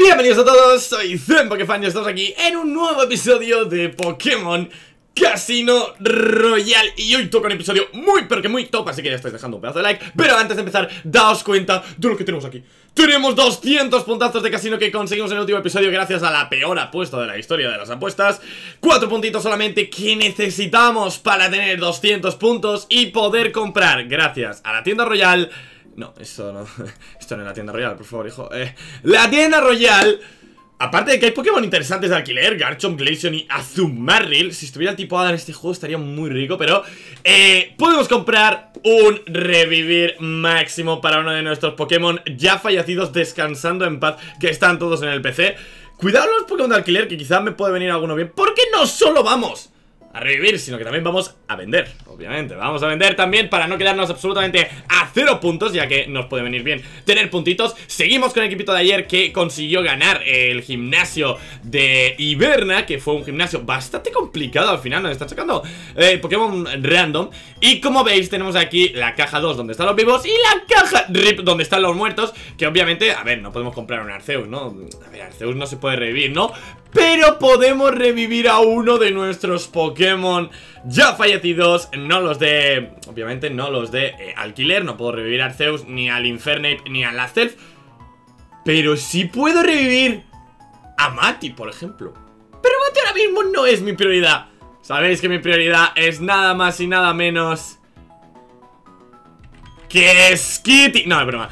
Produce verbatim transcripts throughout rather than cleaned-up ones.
Bienvenidos a todos, soy Zen Pokefan y estamos aquí en un nuevo episodio de Pokémon Casino Royale. Y hoy toca un episodio muy pero que muy top, así que ya estáis dejando un pedazo de like. Pero antes de empezar, daos cuenta de lo que tenemos aquí. Tenemos doscientos puntazos de casino que conseguimos en el último episodio gracias a la peor apuesta de la historia de las apuestas. Cuatro puntitos solamente que necesitamos para tener doscientos puntos y poder comprar, gracias a la tienda Royal. No, esto no, esto no es la tienda Royal, por favor, hijo. eh, La tienda Royal, aparte de que hay Pokémon interesantes de alquiler, Garchomp, Glaceon y Azumarill. Si estuviera el tipo Hada en este juego estaría muy rico, pero eh, podemos comprar un revivir máximo para uno de nuestros Pokémon ya fallecidos, descansando en paz, que están todos en el P C. Cuidado los Pokémon de alquiler, que quizás me puede venir alguno bien, porque no solo vamos a revivir, sino que también vamos a vender. Obviamente, vamos a vender también para no quedarnos absolutamente a cero puntos, ya que nos puede venir bien tener puntitos. Seguimos con el equipito de ayer que consiguió ganar el gimnasio de Iberna, que fue un gimnasio bastante complicado al final. Nos están sacando eh, Pokémon random. Y como veis, tenemos aquí la caja dos donde están los vivos y la caja R I P donde están los muertos, que obviamente, a ver, no podemos comprar un Arceus, ¿no? A ver, Arceus no se puede revivir, ¿no? Pero podemos revivir a uno de nuestros Pokémon ya fallecidos. No los de... Obviamente no los de eh, alquiler. No puedo revivir a Arceus, ni al Infernape, ni a Lazelf. Pero sí puedo revivir a Mati, por ejemplo. Pero Mati ahora mismo no es mi prioridad. Sabéis que mi prioridad es nada más y nada menos que Skitty. No, es broma.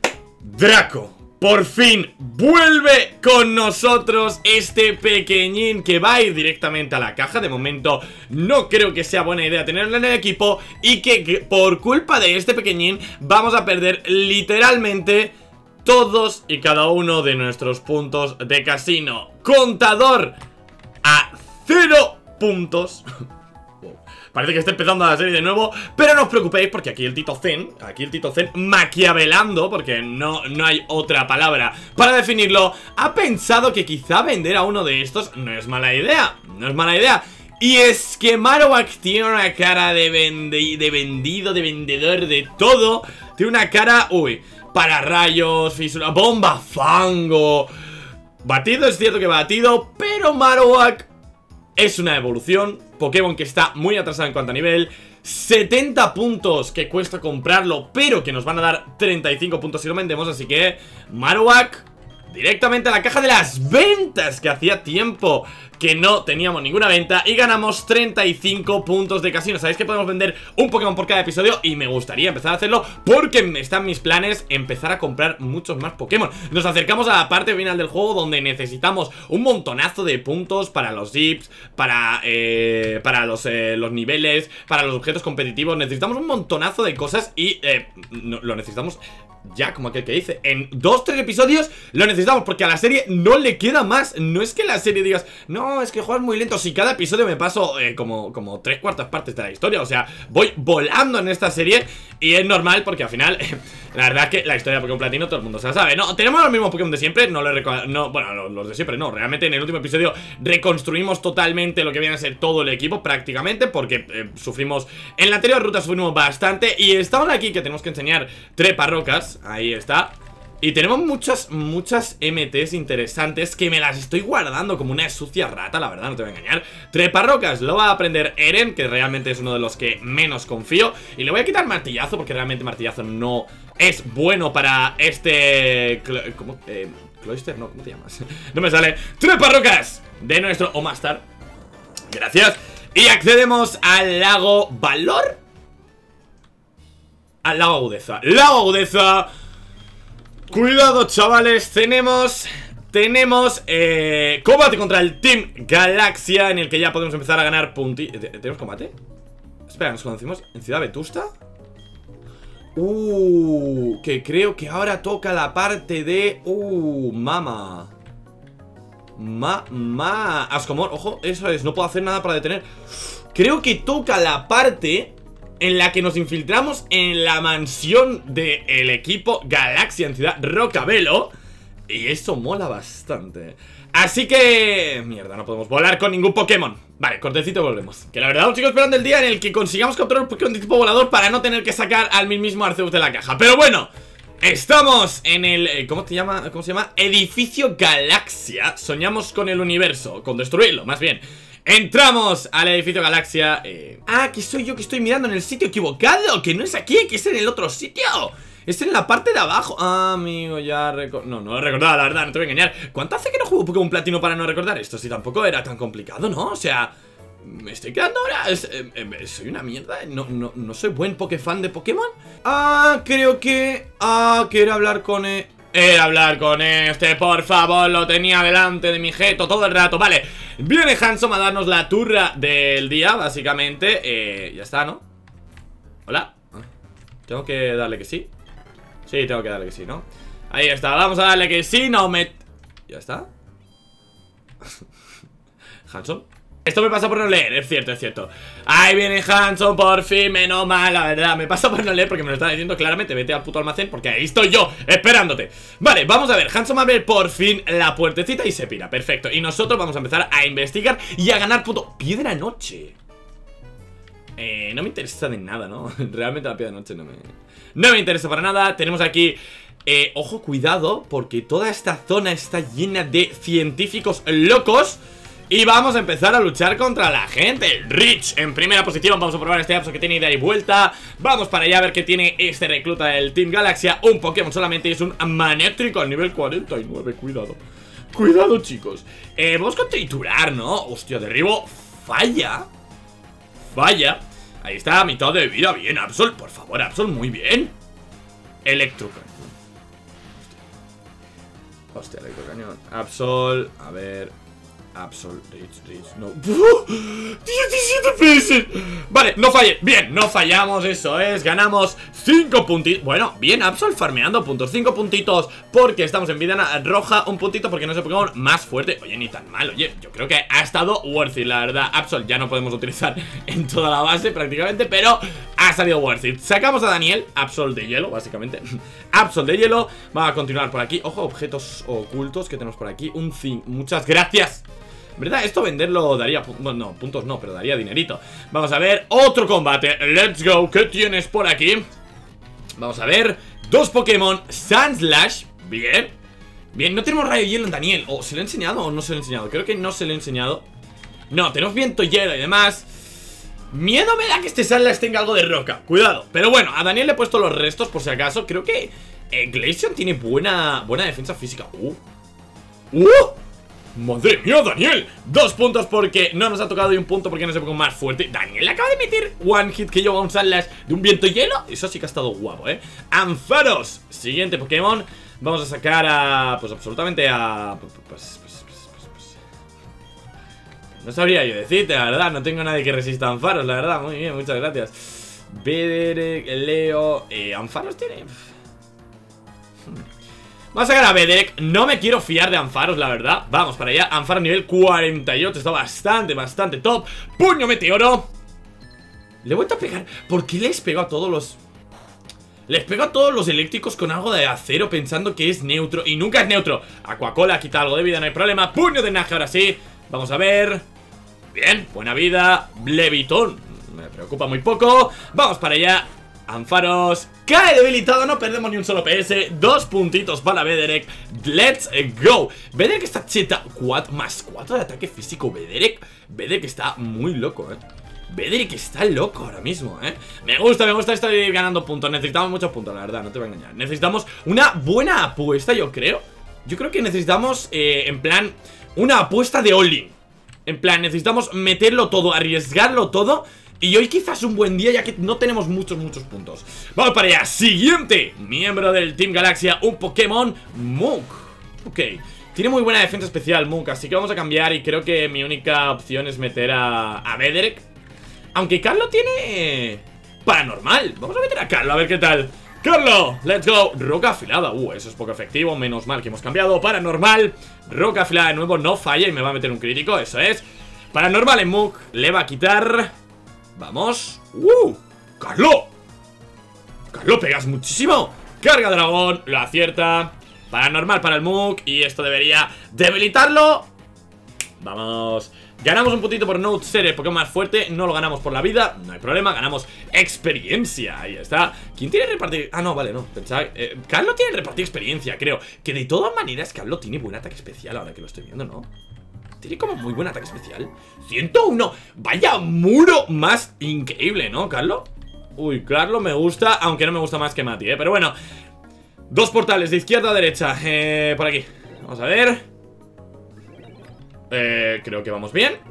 Draco. Por fin vuelve con nosotros este pequeñín que va a ir directamente a la caja. De momento no creo que sea buena idea tenerlo en el equipo. Y que, que por culpa de este pequeñín vamos a perder literalmente todos y cada uno de nuestros puntos de casino. Contador a cero puntos. Parece que está empezando la serie de nuevo, pero no os preocupéis porque aquí el Tito Zen, aquí el Tito Zen maquiavelando, porque no, no hay otra palabra para definirlo, ha pensado que quizá vender a uno de estos no es mala idea, no es mala idea. Y es que Marowak tiene una cara de, vende de vendido, de vendedor, de todo. Tiene una cara, uy, para rayos, fisura, bomba, fango. Batido, es cierto que batido, pero Marowak es una evolución. Pokémon que está muy atrasado en cuanto a nivel. setenta puntos que cuesta comprarlo, pero que nos van a dar treinta y cinco puntos si lo vendemos. Así que Marowak directamente a la caja de las ventas, que hacía tiempo que no teníamos ninguna venta. Y ganamos treinta y cinco puntos de casino. Sabéis que podemos vender un Pokémon por cada episodio y me gustaría empezar a hacerlo porque están mis planes empezar a comprar muchos más Pokémon. Nos acercamos a la parte final del juego donde necesitamos un montonazo de puntos para los zips, para, eh, para los, eh, los niveles, para los objetos competitivos. Necesitamos un montonazo de cosas y eh, no, lo necesitamos ya, como aquel que dice, en dos, tres episodios lo necesitamos porque a la serie no le queda más. No es que la serie digas, no, es que juegas muy lento. Si cada episodio me paso eh, como, como tres cuartas partes de la historia. O sea, voy volando en esta serie. Y es normal porque al final eh, la verdad es que la historia de Pokémon Platino todo el mundo se la sabe. No, tenemos los mismos Pokémon de siempre. No, le no Bueno, los, los de siempre no. Realmente en el último episodio reconstruimos totalmente lo que viene a ser todo el equipo prácticamente, porque eh, sufrimos, en la anterior ruta sufrimos bastante. Y estamos aquí que tenemos que enseñar treparrocas. Ahí está. Y tenemos muchas, muchas M Ts interesantes que me las estoy guardando como una sucia rata, la verdad, no te voy a engañar. Treparrocas, lo va a aprender Eren, que realmente es uno de los que menos confío. Y le voy a quitar martillazo, porque realmente martillazo no es bueno para este... ¿Cómo? Eh, Cloyster, no, ¿cómo te llamas? No me sale. Treparrocas de nuestro Omastar. Gracias. Y accedemos al lago Valor. Al lago Agudeza. Lago Agudeza. Cuidado, chavales, tenemos Tenemos eh, combate contra el Team Galaxia, en el que ya podemos empezar a ganar puntitos. ¿Tenemos combate? Espera, ¿nos conocimos en Ciudad Vetusta? Uh, que creo que ahora toca la parte de... Uh, mama Mamá Ascomor, ojo, eso es, no puedo hacer nada para detener. Creo que toca la parte en la que nos infiltramos en la mansión del equipo Galaxia en Ciudad Rocabelo. Y eso mola bastante. Así que... mierda, no podemos volar con ningún Pokémon. Vale, cortecito, volvemos. Que la verdad, chicos, esperando el día en el que consigamos capturar un Pokémon de tipo volador para no tener que sacar al mismo Arceus de la caja. Pero bueno, Estamos en el... ¿Cómo te llama? ¿Cómo se llama? Edificio Galaxia. Soñamos con el universo, con destruirlo, más bien. Entramos al edificio Galaxia. eh... Ah, que soy yo que estoy mirando en el sitio equivocado. Que no es aquí, que es en el otro sitio. Es en la parte de abajo. Ah, amigo, ya record... No, no lo he recordado, la verdad, no te voy a engañar. ¿Cuánto hace que no juego Pokémon Platino para no recordar esto? Si tampoco era tan complicado, ¿no? O sea... Me estoy quedando ahora. Es, eh, eh, soy una mierda. No, no, no soy buen Pokefan de Pokémon. Ah, creo que. Ah, quiero hablar con. E Era hablar con este, por favor. Lo tenía delante de mi jeto todo el rato. Vale. Viene Handsome a darnos la turra del día, básicamente. Eh, ya está, ¿no? Hola. Tengo que darle que sí. Sí, tengo que darle que sí, ¿no? Ahí está. Vamos a darle que sí. No me. Ya está. Handsome. Esto me pasa por no leer, es cierto, es cierto. Ahí viene Handsome, por fin, menos mal, la verdad. Me pasa por no leer porque me lo está diciendo claramente. Vete al puto almacén porque ahí estoy yo, esperándote. Vale, vamos a ver, Handsome abre por fin la puertecita y se pira, perfecto. Y nosotros vamos a empezar a investigar y a ganar puto Piedra Noche. Eh, no me interesa de nada, ¿no? Realmente la Piedra Noche no me... No me interesa para nada, tenemos aquí... Eh, ojo, cuidado, porque toda esta zona está llena de científicos locos. Y vamos a empezar a luchar contra la gente. Rich en primera posición. Vamos a probar este Absol que tiene ida y vuelta. Vamos para allá a ver qué tiene este recluta del Team Galaxia. Un Pokémon solamente, es un Manectric al nivel cuarenta y nueve. Cuidado. Cuidado, chicos. eh, Vamos con triturar, ¿no? Hostia, derribo. Falla. Falla. Ahí está, a mitad de vida. Bien, Absol, por favor, Absol, muy bien. Electrocañón. Hostia, electrocañón. Absol, a ver... Absol, Rich, Rich, no. diecisiete P S. Vale, no falle. Bien, no fallamos, eso es. Ganamos cinco puntitos. Bueno, bien, Absol farmeando puntos. cinco puntitos porque estamos en vida roja. Un puntito porque no es el Pokémon más fuerte. Oye, ni tan mal, oye. Yo creo que ha estado worth it, la verdad. Absol ya no podemos utilizar en toda la base prácticamente, pero ha salido worth it. Sacamos a Daniel, Absol de hielo, básicamente. Absol de hielo. Vamos a continuar por aquí. Ojo, objetos ocultos que tenemos por aquí. Un zinc. Muchas gracias. ¿Verdad? Esto venderlo daría... Bueno, no, puntos no, pero daría dinerito. Vamos a ver, otro combate. Let's go, ¿qué tienes por aquí? Vamos a ver, dos Pokémon Sandslash, bien. Bien, no tenemos rayo hielo en Daniel. ¿O se lo he enseñado o no se lo he enseñado? Creo que no se lo he enseñado. No, tenemos viento hielo y demás. Miedo me da que este Sandslash tenga algo de roca. Cuidado, pero bueno, a Daniel le he puesto los restos por si acaso. Creo que eh, Glaceon tiene buena, buena defensa física. ¡Uh! ¡Uh! ¡Madre mía, Daniel! Dos puntos porque no nos ha tocado y un punto porque no es el Pokémon más fuerte. Daniel acaba de meter one hit que lleva un Sandslash de un viento hielo. Eso sí que ha estado guapo, ¿eh? Ampharos, siguiente Pokémon. Vamos a sacar a... Pues absolutamente a... Pues, pues, pues, pues, pues. No sabría yo decirte, la verdad. No tengo nadie que resista a Ampharos, la verdad. Muy bien, muchas gracias. Bedere, Leo... Eh, ¿Ampharos tiene...? Vamos a sacar a Bedek. No me quiero fiar de Ampharos, la verdad. Vamos para allá. Ampharos nivel cuarenta y ocho. Está bastante, bastante top. Puño meteoro. Le he vuelto a pegar. ¿Por qué les pego a todos los... Les pego a todos los eléctricos con algo de acero pensando que es neutro y nunca es neutro? Aquacola quita algo de vida, no hay problema. Puño de Naje, ahora sí. Vamos a ver. Bien, buena vida. Levitón. Me preocupa muy poco. Vamos para allá. Ampharos cae debilitado, no perdemos ni un solo P S. Dos puntitos para Bederek. Let's go. Bederek está cheta. Cuatro, más cuatro de ataque físico. Bederek. Bederek está muy loco, eh. Bederek está loco ahora mismo, eh. Me gusta, me gusta esto de ir ganando puntos. Necesitamos muchos puntos, la verdad, no te voy a engañar. Necesitamos una buena apuesta, yo creo. Yo creo que necesitamos, eh, en plan, una apuesta de all-in. En plan, necesitamos meterlo todo, arriesgarlo todo. Y hoy quizás un buen día ya que no tenemos muchos, muchos puntos. Vamos para allá, siguiente miembro del Team Galaxia, un Pokémon Muk. Ok, tiene muy buena defensa especial Muk, así que vamos a cambiar. Y creo que mi única opción es meter a, a Bederek. Aunque Carlo tiene paranormal. Vamos a meter a Carlo, a ver qué tal. Carlo, let's go. Roca afilada, uh, eso es poco efectivo. Menos mal que hemos cambiado, paranormal. Roca afilada de nuevo, no falla y me va a meter un crítico, eso es. Paranormal en Muk, le va a quitar... Vamos. ¡Uh! ¡Carlo! ¡Carlo, pegas muchísimo! Carga dragón, lo acierta. Paranormal para el Muk. Y esto debería debilitarlo. Vamos. Ganamos un puntito por no ser el Pokémon más fuerte. No lo ganamos por la vida, no hay problema. Ganamos experiencia, ahí está. ¿Quién tiene repartir? Ah, no, vale, no, pensaba eh, Carlos tiene repartir experiencia, creo. Que de todas maneras Carlos tiene buen ataque especial. Ahora que lo estoy viendo, ¿no? Tiene como muy buen ataque especial. ciento uno, vaya muro más increíble, ¿no, Carlos? Uy, Carlos me gusta, aunque no me gusta más que Mati, ¿eh? Pero bueno, dos portales de izquierda a derecha, eh, por aquí. Vamos a ver. Eh, creo que vamos bien.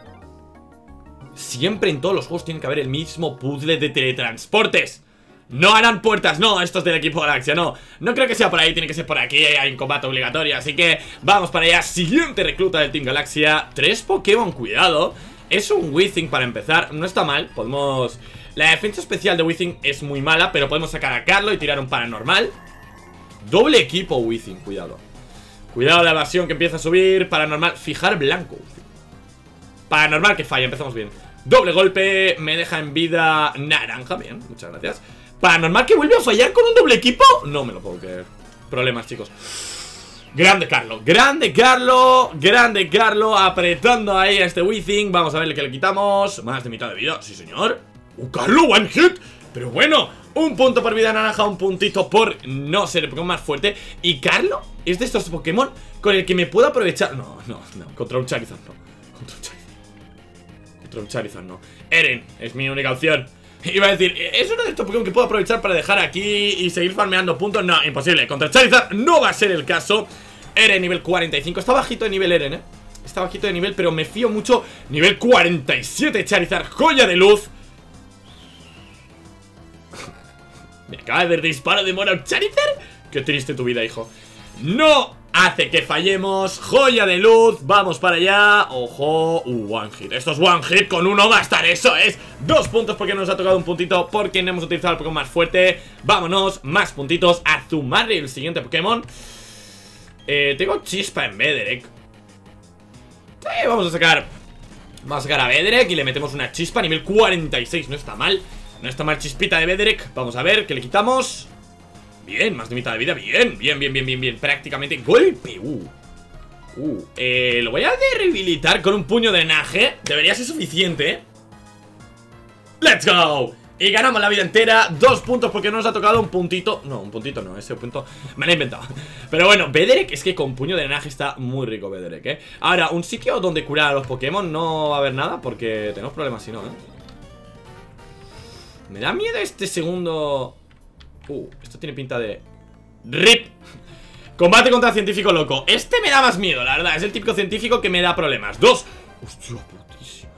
Siempre en todos los juegos tiene que haber el mismo puzzle de teletransportes. No harán puertas, no, estos del equipo Galaxia, no. No creo que sea por ahí, tiene que ser por aquí. Hay un combate obligatorio, así que vamos para allá. Siguiente recluta del Team Galaxia. Tres Pokémon, cuidado. Es un Weezing para empezar, no está mal. Podemos... La defensa especial de Weezing es muy mala, pero podemos sacar a Carlo y tirar un paranormal. Doble equipo Weezing, cuidado. Cuidado la evasión que empieza a subir. Paranormal, fijar blanco. Paranormal que falla, empezamos bien. Doble golpe, me deja en vida naranja, bien, muchas gracias. Paranormal que vuelve a fallar con un doble equipo. No me lo puedo creer. Problemas, chicos. Grande Carlo, grande Carlo, grande Carlo, apretando ahí a este Weezing. Vamos a ver que le quitamos. Más de mitad de vida, sí señor. ¡Uh, Carlo, one hit! Pero bueno, un punto por vida naranja, un puntito por no ser el Pokémon más fuerte. Y Carlo es de estos Pokémon con el que me puedo aprovechar. No, no, no, contra un Charizard no. Contra un Charizard. Contra un Charizard no. Eren es mi única opción. Iba a decir, es uno de estos Pokémon que puedo aprovechar para dejar aquí y seguir farmeando puntos. No, imposible, contra Charizard no va a ser el caso. Eren nivel cuarenta y cinco, está bajito de nivel Eren, eh Está bajito de nivel, pero me fío mucho. Nivel cuarenta y siete Charizard, joya de luz. Me acaba de ver disparo de Mono Charizard. Qué triste tu vida, hijo. No hace que fallemos. Joya de luz, vamos para allá. Ojo, uh, one hit. Esto es one hit, con uno va a estar, eso es. Dos puntos porque nos ha tocado un puntito, porque no hemos utilizado el Pokémon más fuerte. Vámonos, más puntitos. A zumarle el siguiente Pokémon. eh, Tengo chispa en Bederek. Sí, vamos a sacar Vamos a sacar a Bederek y le metemos una chispa. Nivel cuarenta y seis, no está mal. No está mal chispita de Bederek. Vamos a ver, ¿qué le quitamos? Bien, más de mitad de vida, bien, bien, bien, bien, bien, bien. Prácticamente golpe, uh Uh, eh, lo voy a debilitar con un puño de drenaje. Debería ser suficiente. ¡Let's go! Y ganamos la vida entera. Dos puntos porque no nos ha tocado un puntito. No, un puntito no, ese punto me lo he inventado. Pero bueno, Bederek es que con puño de drenaje está muy rico Bederek, eh Ahora, un sitio donde curar a los Pokémon no va a haber nada, porque tenemos problemas si no, eh Me da miedo este segundo. Uh, esto tiene pinta de R I P. Combate contra científico loco. Este me da más miedo, la verdad. Es el típico científico que me da problemas. Dos. Hostia, putísima.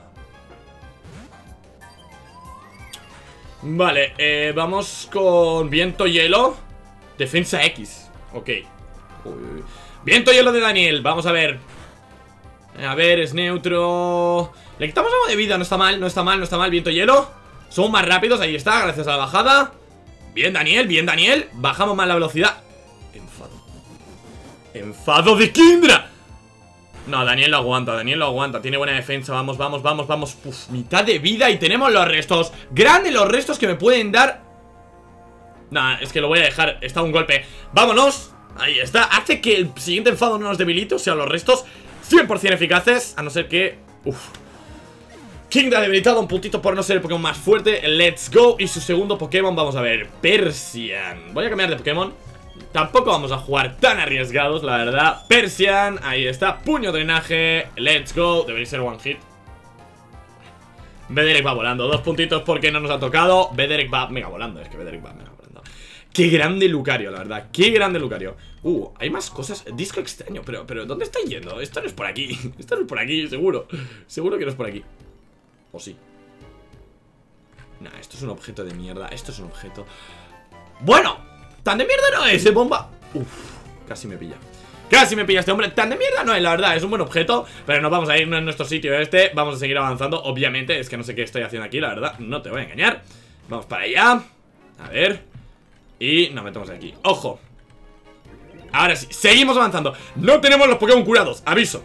Vale, eh, vamos con viento hielo. Defensa X. Ok. Uy, uy, uy. Viento hielo de Daniel. Vamos a ver. A ver, es neutro. Le quitamos algo de vida, no está mal, no está mal, no está mal. Viento hielo. Son más rápidos, ahí está, gracias a la bajada. Bien, Daniel, bien, Daniel. Bajamos más la velocidad. Enfado. Enfado de Kindra. No, Daniel lo aguanta, Daniel lo aguanta. Tiene buena defensa, vamos, vamos, vamos, vamos. Uf, mitad de vida y tenemos los restos. Grandes los restos que me pueden dar. Nah, es que lo voy a dejar, está un golpe. Vámonos, ahí está. Hace que el siguiente enfado no nos debilite. O sea, los restos cien por cien eficaces. A no ser que... Uf. Kingdra debilitado, un puntito por no ser el Pokémon más fuerte. Let's go. Y su segundo Pokémon, vamos a ver, Persian. Voy a cambiar de Pokémon. Tampoco vamos a jugar tan arriesgados, la verdad. Persian, ahí está, puño drenaje. Let's go, debería ser one hit. Bederek va volando, dos puntitos porque no nos ha tocado. Bederek va mega volando, es que Bederek va mega volando. Qué grande Lucario, la verdad, qué grande Lucario. Uh, hay más cosas, disco extraño. Pero, pero, ¿dónde está yendo? Esto no es por aquí. Esto no es por aquí, seguro. Seguro que no es por aquí. ¿O sí? Nah, esto es un objeto de mierda. Esto es un objeto... Bueno, tan de mierda no es, ¿eh, bomba? Uf, casi me pilla. Casi me pilla este hombre. Tan de mierda no es, la verdad. Es un buen objeto, pero nos vamos a ir en nuestro sitio este. Vamos a seguir avanzando, obviamente. Es que no sé qué estoy haciendo aquí, la verdad. No te voy a engañar. Vamos para allá. A ver. Y nos metemos aquí. ¡Ojo! Ahora sí, seguimos avanzando. No tenemos los Pokémon curados, aviso.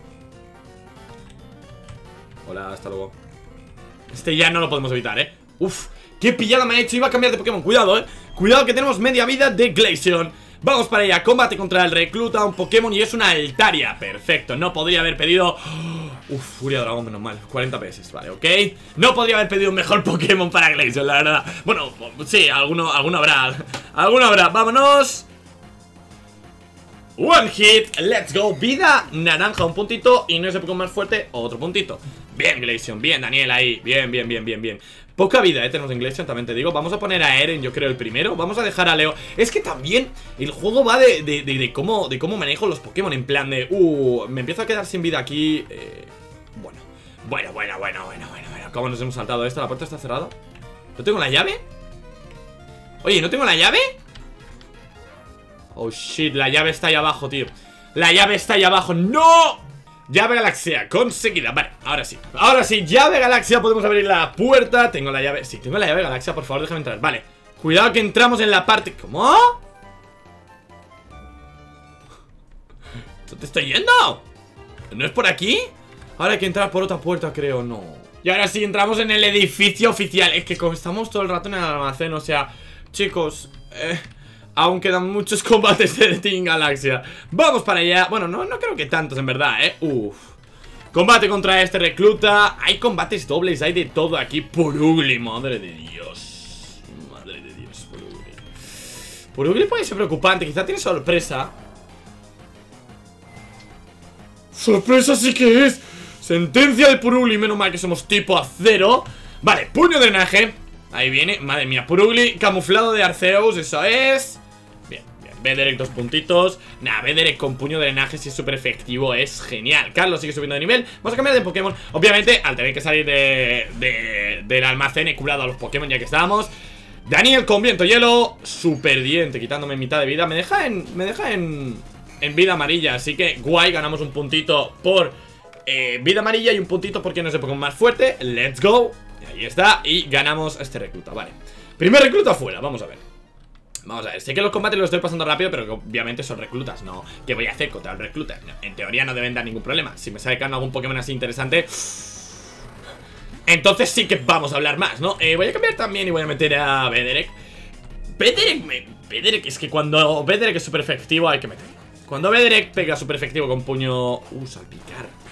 Hola, hasta luego. Este ya no lo podemos evitar, eh. Uf, qué pillada me ha hecho. Iba a cambiar de Pokémon, cuidado, eh. Cuidado que tenemos media vida de Glaceon. Vamos para allá, combate contra el recluta, un Pokémon y es una Altaria. Perfecto, no podría haber pedido Uf, Furia Dragón, menos mal, cuarenta P S, vale, ok. No podría haber pedido un mejor Pokémon para Glaceon, la verdad. Bueno, sí, alguno, alguno habrá. Alguno habrá, vámonos. One hit, let's go. Vida naranja, un puntito. Y no es el Pokémon más fuerte, otro puntito. Bien, Glaceon, bien, Daniel ahí. Bien, bien, bien, bien, bien. Poca vida, eh, tenemos en Glaceon, también te digo. Vamos a poner a Eren, yo creo, el primero. Vamos a dejar a Leo. Es que también el juego va de, de, de, de cómo, de cómo manejo los Pokémon. En plan de, uh, me empiezo a quedar sin vida aquí. eh, Bueno, bueno, bueno, bueno, bueno, bueno, bueno. ¿Cómo nos hemos saltado esto? ¿La puerta está cerrada? ¿No tengo la llave? Oye, ¿no tengo la llave? Oh shit, la llave está ahí abajo, tío. La llave está ahí abajo, ¡no! Llave galaxia, conseguida, vale, ahora sí. Ahora sí, llave galaxia, podemos abrir la puerta. Tengo la llave, sí, tengo la llave galaxia, por favor, déjame entrar, vale. Cuidado que entramos en la parte, ¿cómo? ¿Dónde estoy yendo? ¿No es por aquí? Ahora hay que entrar por otra puerta, creo, no. Y ahora sí, entramos en el edificio oficial. Es que como estamos todo el rato en el almacén, o sea, chicos, eh... aún quedan muchos combates de Team Galaxia. Vamos para allá. Bueno, no, no creo que tantos, en verdad, ¿eh? Uf. Combate contra este recluta. Hay combates dobles, hay de todo aquí. Purugly, madre de Dios. Madre de Dios, Purugly. Purugly puede ser preocupante. Quizá tiene sorpresa. ¡Sorpresa sí que es! Sentencia de Purugly. Menos mal que somos tipo acero. Vale, puño de drenaje. Ahí viene, madre mía, Purugly camuflado de Arceus, eso es. Bien, bien, Bederek dos puntitos. Nah, Bederek con puño de drenaje, si es súper efectivo, es genial. Carlos sigue subiendo de nivel, vamos a cambiar de Pokémon. Obviamente, al tener que salir de, de, del almacén, he curado a los Pokémon ya que estábamos. Daniel con viento hielo, super diente, quitándome mitad de vida. Me deja en, me deja en, en vida amarilla, así que guay, ganamos un puntito por eh, vida amarilla y un puntito porque no es el Pokémon más fuerte. Let's go. Ahí está, y ganamos a este recluta, vale. Primer recluta fuera, vamos a ver. Vamos a ver, sé que los combates los estoy pasando rápido, pero que obviamente son reclutas, no. ¿Qué voy a hacer contra el recluta? No, en teoría no deben dar ningún problema. Si me sacan algún Pokémon así interesante, entonces sí que vamos a hablar más, ¿no? Eh, voy a cambiar también y voy a meter a Bederek. Bederek, me... Bederek, es que cuando Bederek es súper efectivo hay que meterlo. Cuando Bederek pega súper efectivo con puño... Uh, salpicar.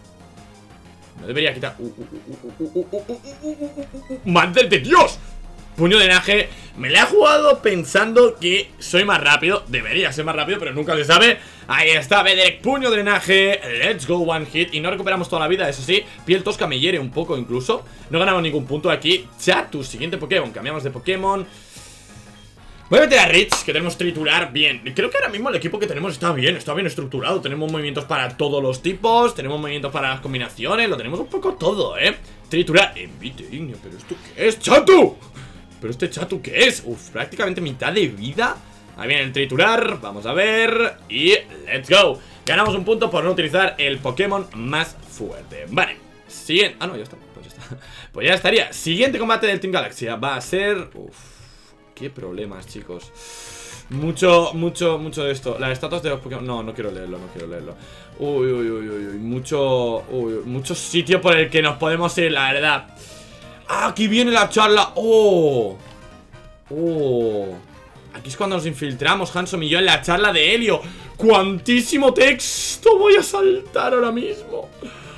No debería quitar... Uh, uh, uh, uh, uh, uh, uh, uh, uh, ¡Madre de Dios! Puño de drenaje. Me la he jugado pensando que soy más rápido. Debería ser más rápido, pero nunca se sabe. Ahí está, Bederek, puño de drenaje. Let's go, one hit. Y no recuperamos toda la vida, eso sí. Piel tosca me hiere un poco incluso. No ganamos ningún punto aquí. Chatu, siguiente Pokémon. Cambiamos de Pokémon. Voy a meter a Rich, que tenemos triturar bien. Creo que ahora mismo el equipo que tenemos está bien, está bien estructurado. Tenemos movimientos para todos los tipos, tenemos movimientos para las combinaciones, lo tenemos un poco todo, ¿eh? Triturar, envite ignio, pero ¿esto qué es? ¡Chatu! ¿Pero este Chatu qué es? Uf, prácticamente mitad de vida. Ahí viene el triturar, vamos a ver. Y let's go. Ganamos un punto por no utilizar el Pokémon más fuerte. Vale, siguiente... Ah, no, ya está, pues ya está. Pues ya estaría. Siguiente combate del Team Galaxia va a ser... Uf. Qué problemas, chicos. Mucho, mucho, mucho de esto. Las estatuas de los Pokémon. No, no quiero leerlo, no quiero leerlo. Uy, uy, uy, uy, uy. Mucho. Uy, mucho sitio por el que nos podemos ir, la verdad. Ah, aquí viene la charla. Oh. Oh. Aquí es cuando nos infiltramos, Hanson y yo, en la charla de Helio. ¡Cuantísimo texto! Voy a saltar ahora mismo.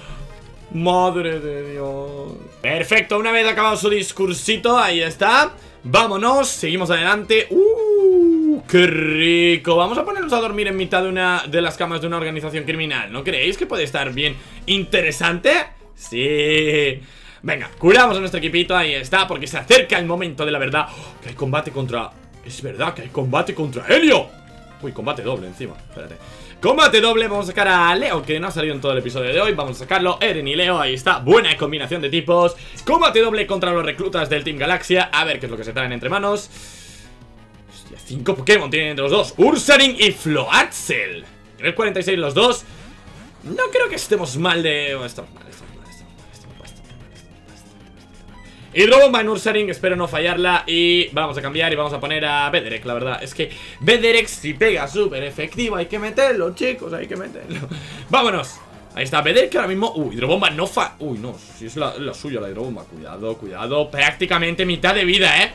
Madre de Dios. Perfecto, una vez acabado su discursito, ahí está. Vámonos, seguimos adelante. ¡Uh! ¡Qué rico! Vamos a ponernos a dormir en mitad de una de las camas de una organización criminal. ¿No creéis que puede estar bien interesante? Sí. Venga, curamos a nuestro equipito, ahí está, porque se acerca el momento de la verdad. ¡Oh! Que hay combate contra... Es verdad que hay combate contra Helio. Uy, combate doble encima, espérate. Combate doble, vamos a sacar a Leo, que no ha salido en todo el episodio de hoy. Vamos a sacarlo, Eren y Leo, ahí está. Buena combinación de tipos. Combate doble contra los reclutas del Team Galaxia. A ver qué es lo que se traen entre manos. Hostia, cinco Pokémon tienen entre los dos, Ursaring y Floatzel. Nivel cuarenta y seis los dos. No creo que estemos mal de... Bueno, estamos mal, estamos mal, estamos mal, estamos mal, estamos mal, estamos mal, estamos mal. Hidrobomba en Ursaring, espero no fallarla. Y vamos a cambiar y vamos a poner a Bederek, la verdad. Es que Bederek si pega súper efectivo, hay que meterlo, chicos, hay que meterlo. Vámonos. Ahí está Bederek, que ahora mismo... Uy, hidrobomba no fa... Uy, no, si es la, la suya la hidrobomba. Cuidado, cuidado, prácticamente mitad de vida, ¿eh?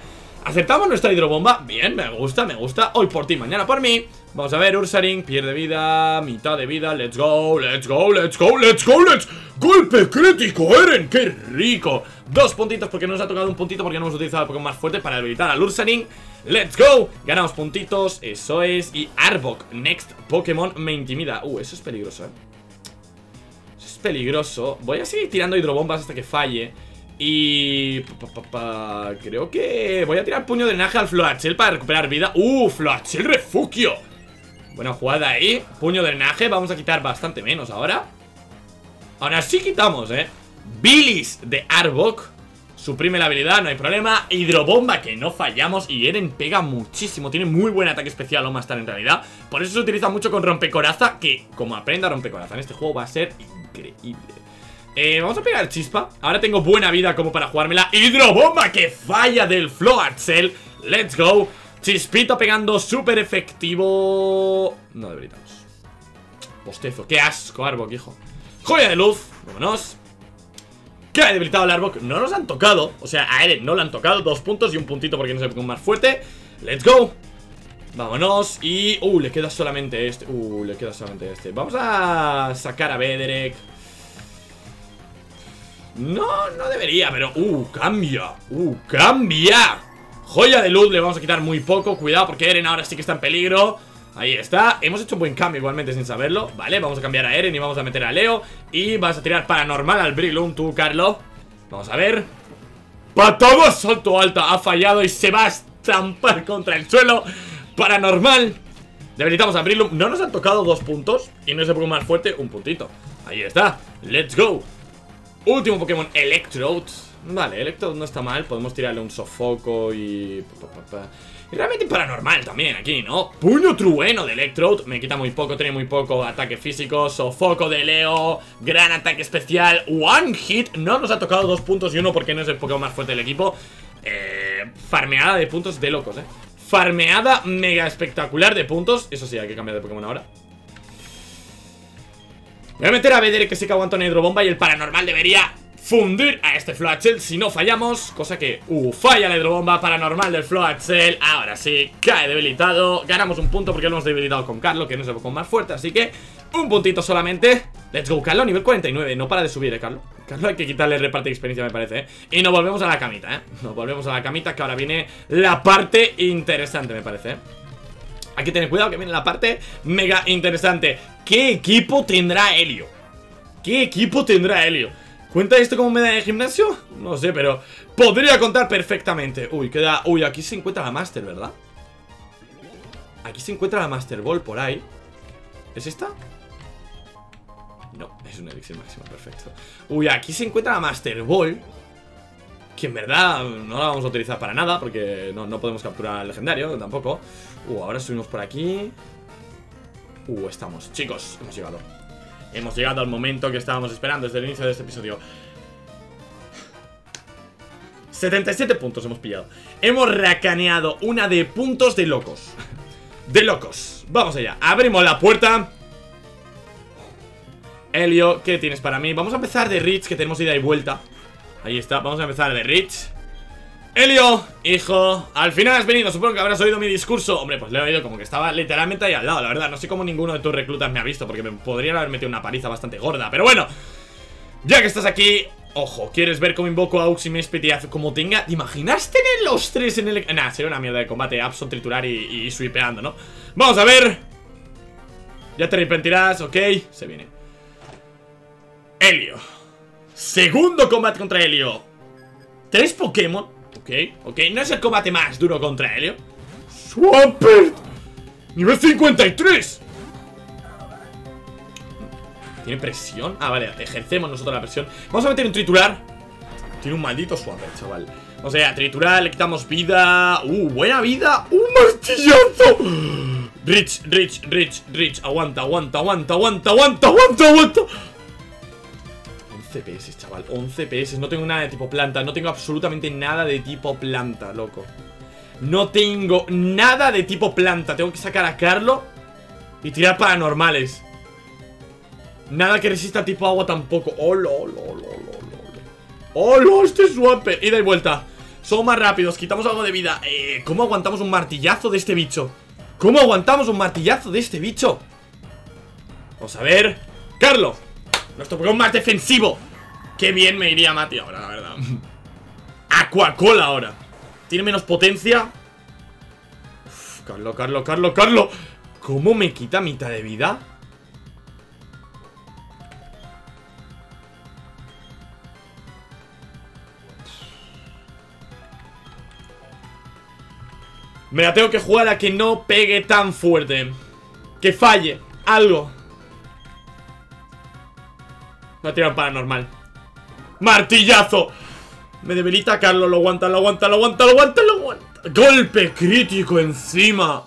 Aceptamos nuestra hidrobomba. Bien, me gusta, me gusta. Hoy por ti, mañana por mí. Vamos a ver, Ursaring pierde vida, mitad de vida. Let's go, let's go, let's go, let's go, let's golpe crítico, Eren, qué rico. Dos puntitos porque nos ha tocado un puntito porque no hemos utilizado el Pokémon más fuerte para debilitar al Ursaring. Let's go, ganamos puntitos, eso es. Y Arbok, next Pokémon, me intimida. Uh, eso es peligroso, eh. Eso es peligroso. Voy a seguir tirando hidrobombas hasta que falle. Y... Pa, pa, pa, creo que voy a tirar puño de drenaje al Floatzel para recuperar vida. Uh, Floatzel refugio. Buena jugada ahí. Puño de drenaje, vamos a quitar bastante menos ahora. Ahora sí quitamos, eh. Bilis de Arbok. Suprime la habilidad, no hay problema. Hidrobomba, que no fallamos. Y Eren pega muchísimo, tiene muy buen ataque especial o más tal en realidad. Por eso se utiliza mucho con rompecoraza, que como aprenda rompecoraza en este juego va a ser increíble. Eh, vamos a pegar chispa. Ahora tengo buena vida como para jugármela. Hidrobomba que falla del Floatzel. Let's go. Chispito pegando súper efectivo. No debilitamos. Postezo, qué asco, Arbok, hijo. Joya de luz, vámonos. Que ha debilitado el Arbok, no nos han tocado. O sea, a Eren no le han tocado. Dos puntos y un puntito porque no se pone más fuerte. Let's go. Vámonos. Y, uh, le queda solamente este. Uh, le queda solamente este. Vamos a sacar a Bederek. No, no debería, pero... Uh, cambia. Uh, cambia. Joya de luz, le vamos a quitar muy poco. Cuidado porque Eren ahora sí que está en peligro. Ahí está, hemos hecho un buen cambio igualmente sin saberlo. Vale, vamos a cambiar a Eren y vamos a meter a Leo. Y vas a tirar paranormal al Breloom, tú, Carlos. Vamos a ver. Patada, salto alta, ha fallado y se va a estampar contra el suelo. Paranormal. Debilitamos a Breloom, no nos han tocado dos puntos. Y no es el Pokémon más fuerte, un puntito. Ahí está, let's go. Último Pokémon, Electrode. Vale, Electrode no está mal, podemos tirarle un sofoco y... Y realmente paranormal también aquí, ¿no? Puño trueno de Electrode, me quita muy poco, tiene muy poco ataque físico. Sofoco de Leo, gran ataque especial. One hit, no nos ha tocado dos puntos y uno porque no es el Pokémon más fuerte del equipo. eh, Farmeada de puntos de locos, eh Farmeada mega espectacular de puntos. Eso sí, hay que cambiar de Pokémon ahora. Voy a meter a Bederek que sí que aguanta una hidrobomba. Y el paranormal debería fundir a este Floatzel si no fallamos. Cosa que, uh, falla la hidrobomba. Paranormal del Floatzel. Ahora sí, cae debilitado. Ganamos un punto porque lo hemos debilitado con Carlo, que no es el Pokémon más fuerte. Así que, un puntito solamente. Let's go, Carlo, nivel cuarenta y nueve. No para de subir, eh, Carlo. Carlo hay que quitarle el reparte de experiencia, me parece, eh. Y nos volvemos a la camita, eh. Nos volvemos a la camita, que ahora viene la parte interesante, me parece, eh. Hay que tener cuidado que viene la parte mega interesante. ¿Qué equipo tendrá Helio? ¿Qué equipo tendrá Helio? ¿Cuenta esto como medalla de gimnasio? No sé, pero podría contar perfectamente. Uy, queda... Uy, aquí se encuentra la Master, ¿verdad? Aquí se encuentra la Master Ball por ahí. ¿Es esta? No, es un elixir máximo, perfecto. Uy, aquí se encuentra la Master Ball, que en verdad no la vamos a utilizar para nada, porque no, no podemos capturar al legendario tampoco. Uh, ahora subimos por aquí. Uh, estamos, chicos, hemos llegado. Hemos llegado al momento que estábamos esperando desde el inicio de este episodio. setenta y siete puntos hemos pillado. Hemos racaneado una de puntos de locos. De locos. Vamos allá, abrimos la puerta. Helio, ¿qué tienes para mí? Vamos a empezar de Rich, que tenemos ida y vuelta. Ahí está, vamos a empezar de Rich. Helio, hijo, al final has venido, supongo que habrás oído mi discurso. Hombre, pues le he oído como que estaba literalmente ahí al lado, la verdad. No sé cómo ninguno de tus reclutas me ha visto, porque me podrían haber metido una paliza bastante gorda. Pero bueno, ya que estás aquí, ojo, ¿quieres ver cómo invoco a Ux y Mesprit y como tenga? ¿Te imaginas tener los tres en el...? Nah, sería una mierda de combate, Absol, triturar y, y sweepeando, ¿no? Vamos a ver. Ya te arrepentirás, ok, se viene Helio. Segundo combate contra Helio. Tres Pokémon. Ok, ok, no es el combate más duro contra Helio. Swampert, nivel cincuenta y tres. ¿Tiene presión? Ah, vale, ejercemos nosotros la presión. Vamos a meter un triturar. Tiene un maldito Swampert, chaval. O sea, triturar, le quitamos vida. Uh, buena vida. Un martillazo. Rich, Rich, Rich, Rich. Aguanta, aguanta, aguanta, aguanta, aguanta, aguanta, aguanta. once P S, chaval, once P S. No tengo nada de tipo planta, no tengo absolutamente nada de tipo planta, loco. No tengo nada de tipo planta. Tengo que sacar a Carlo y tirar paranormales. Nada que resista tipo agua tampoco. ¡Oh, lo, lo, lo, lo, lo! ¡Oh, lo! Este es Swampert. Ida y vuelta. Somos más rápidos, quitamos algo de vida. eh, ¿Cómo aguantamos un martillazo de este bicho? ¿Cómo aguantamos un martillazo de este bicho? Vamos a ver. Carlos, nuestro Pokémon más defensivo. Qué bien me iría Mati ahora, la verdad. Aquacola ahora. Tiene menos potencia. Uf, Carlos, Carlos, Carlos, Carlos. ¿Cómo me quita mitad de vida? Me la tengo que jugar a que no pegue tan fuerte. Que falle algo. Me ha tirado un paranormal. ¡Martillazo! Me debilita Carlos, lo aguanta, lo aguanta, lo aguanta, lo aguanta, lo aguanta. ¡Golpe crítico encima!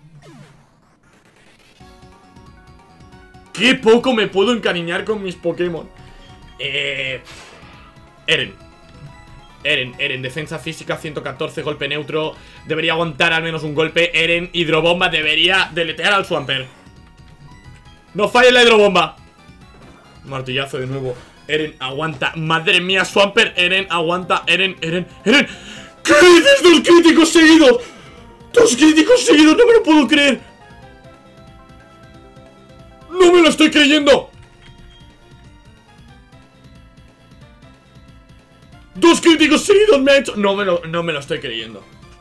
¡Qué poco me puedo encariñar con mis Pokémon! Eh... Eren Eren, Eren, defensa física ciento catorce, golpe neutro. Debería aguantar al menos un golpe. Eren, hidrobomba, debería deletear al Swampert. No falla la hidrobomba. Martillazo de nuevo. Eren, aguanta, madre mía, Swampert. Eren, aguanta, Eren, Eren, Eren. ¿Qué dices? Dos críticos seguidos. Dos críticos seguidos, no me lo puedo creer. No me lo estoy creyendo. Dos críticos seguidos me ha hecho. No me lo, no me lo estoy creyendo.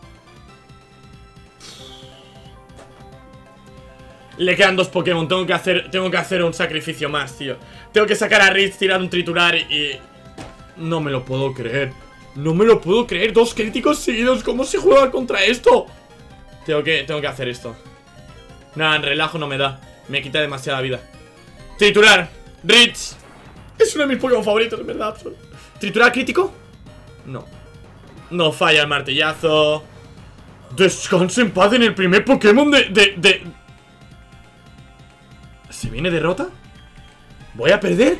Le quedan dos Pokémon. Tengo que hacer, tengo que hacer un sacrificio más, tío. Tengo que sacar a Ritz, tirar un triturar y... No me lo puedo creer. No me lo puedo creer. Dos críticos seguidos. ¿Cómo se juega contra esto? Tengo que, tengo que hacer esto. Nada, en relajo no me da. Me quita demasiada vida. Triturar. Ritz. Es uno de mis Pokémon favoritos, en verdad. ¿Triturar crítico? No. No falla el martillazo. Descansa en paz en el primer Pokémon de... de, de... ¿Se viene derrota? ¿Voy a perder?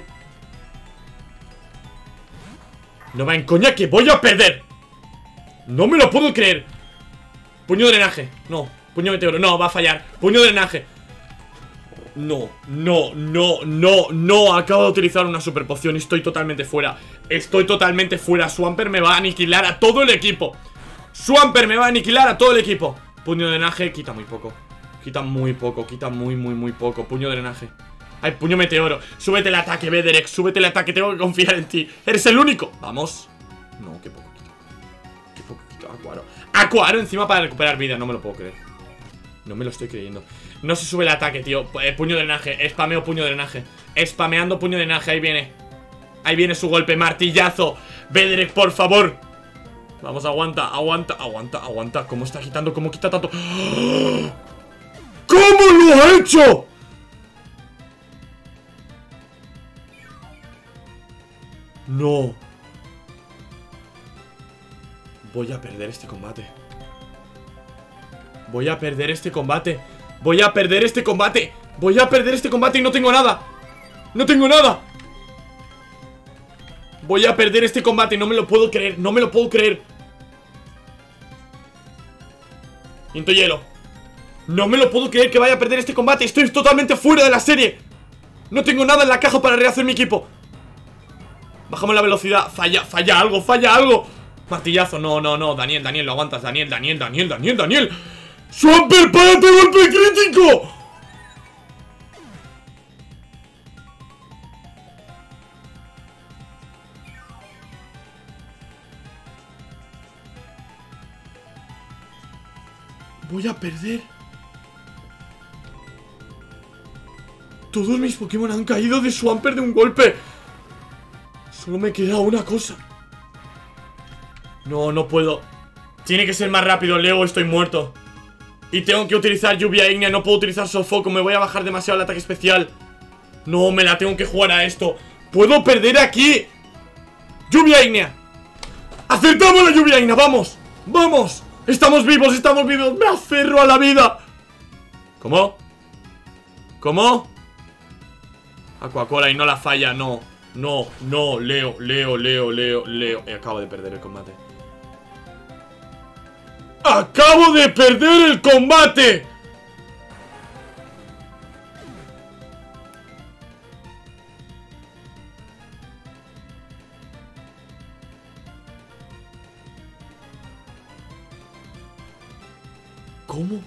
No va en coña que voy a perder. No me lo puedo creer. Puño de drenaje. No. Puño meteoro. No, va a fallar. Puño de drenaje. No, no, no, no, no. Acabo de utilizar una super poción y estoy totalmente fuera. Estoy totalmente fuera. Swampert me va a aniquilar a todo el equipo. Swampert me va a aniquilar a todo el equipo. Puño de drenaje, quita muy poco. Quita muy poco, quita muy, muy, muy poco. Puño de drenaje. Ay, puño meteoro. Súbete el ataque, Bederek. Súbete el ataque, tengo que confiar en ti. Eres el único. Vamos. No, qué poco quita. Qué poco quita. Acuaro. Acuaro encima para recuperar vida. No me lo puedo creer. No me lo estoy creyendo. No se sube el ataque, tío. eh, Puño de drenaje, spameo puño de drenaje. Spameando puño de drenaje, ahí viene. Ahí viene su golpe, martillazo. Bederek, por favor. Vamos, aguanta, aguanta, aguanta, aguanta. ¿Cómo está quitando? ¿Cómo quita tanto? ¿Cómo lo ha hecho? No. Voy a perder este combate. Voy a perder este combate. Voy a perder este combate. Voy a perder este combate y no tengo nada. No tengo nada. Voy a perder este combate y no me lo puedo creer. No me lo puedo creer. Viento hielo. No me lo puedo creer que vaya a perder este combate. Estoy totalmente fuera de la serie. No tengo nada en la caja para rehacer mi equipo. Bajamos la velocidad. Falla, falla algo, falla algo. Martillazo, no, no, no. Daniel, Daniel, lo aguantas. Daniel, Daniel, Daniel, Daniel, Daniel. ¡Swampert, párate, golpe crítico! Voy a perder. Todos mis Pokémon han caído de Swampert de un golpe. Solo me queda una cosa. No, no puedo. Tiene que ser más rápido, Leo, estoy muerto. Y tengo que utilizar lluvia ígnea. No puedo utilizar sofoco, me voy a bajar demasiado el ataque especial. No, me la tengo que jugar a esto. ¡Puedo perder aquí! ¡Lluvia ígnea! ¡Acertamos la lluvia ígnea! ¡Vamos! ¡Vamos! ¡Estamos vivos! ¡Estamos vivos! ¡Me aferro a la vida! ¿Cómo? ¿Cómo? Aquacola y no la falla, no. No, no, Leo, Leo, Leo, Leo, Leo. Acabo de perder el combate. ¡Acabo de perder el combate! ¿Cómo?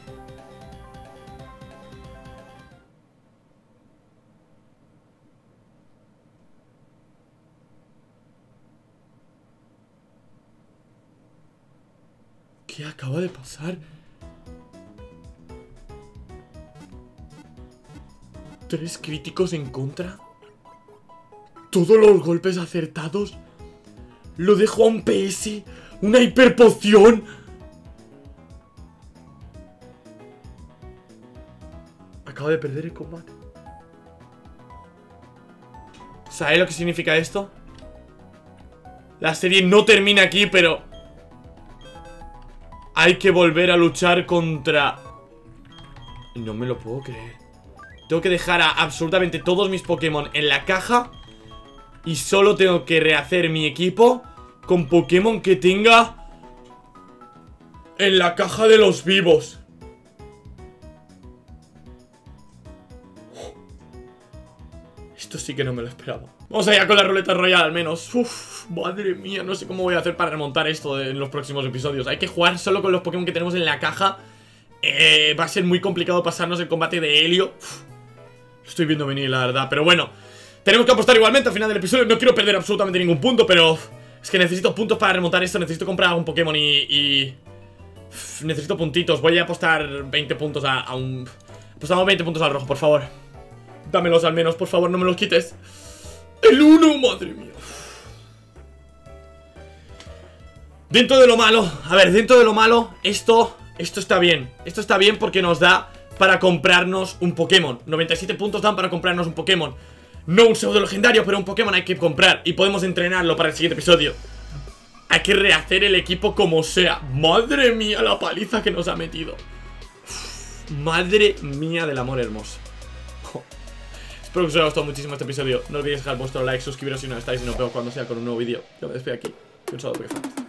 ¿Qué acaba de pasar? ¿Tres críticos en contra? ¿Todos los golpes acertados? ¿Lo dejo a un P S? ¿Una hiperpoción? Acabo de perder el combate. ¿Sabes lo que significa esto? La serie no termina aquí, pero hay que volver a luchar contra... No me lo puedo creer. Tengo que dejar a absolutamente todos mis Pokémon en la caja y solo tengo que rehacer mi equipo con Pokémon que tenga en la caja de los vivos. Esto sí que no me lo esperaba. Vamos allá con la ruleta royal al menos. Uf, madre mía, no sé cómo voy a hacer para remontar esto en los próximos episodios. Hay que jugar solo con los Pokémon que tenemos en la caja. eh, Va a ser muy complicado pasarnos el combate de Helio. Uf, lo estoy viendo venir, la verdad. Pero bueno, tenemos que apostar igualmente al final del episodio. No quiero perder absolutamente ningún punto, pero es que necesito puntos para remontar esto. Necesito comprar algún Pokémon y... y... Uf, necesito puntitos. Voy a apostar veinte puntos a, a un... Apostamos veinte puntos al rojo, por favor. Dámelos al menos, por favor, no me los quites. El uno, madre mía. Dentro de lo malo, a ver, dentro de lo malo, esto, esto está bien. Esto está bien porque nos da para comprarnos un Pokémon. noventa y siete puntos dan para comprarnos un Pokémon. No un pseudo legendario, pero un Pokémon hay que comprar y podemos entrenarlo para el siguiente episodio. Hay que rehacer el equipo como sea. Madre mía la paliza que nos ha metido. Uf, madre mía del amor hermoso. Espero que os haya gustado muchísimo este episodio. No olvidéis dejar vuestro like, suscribiros si no estáis y nos vemos cuando sea con un nuevo vídeo. Yo me despido aquí. Un saludo, Pokéfans.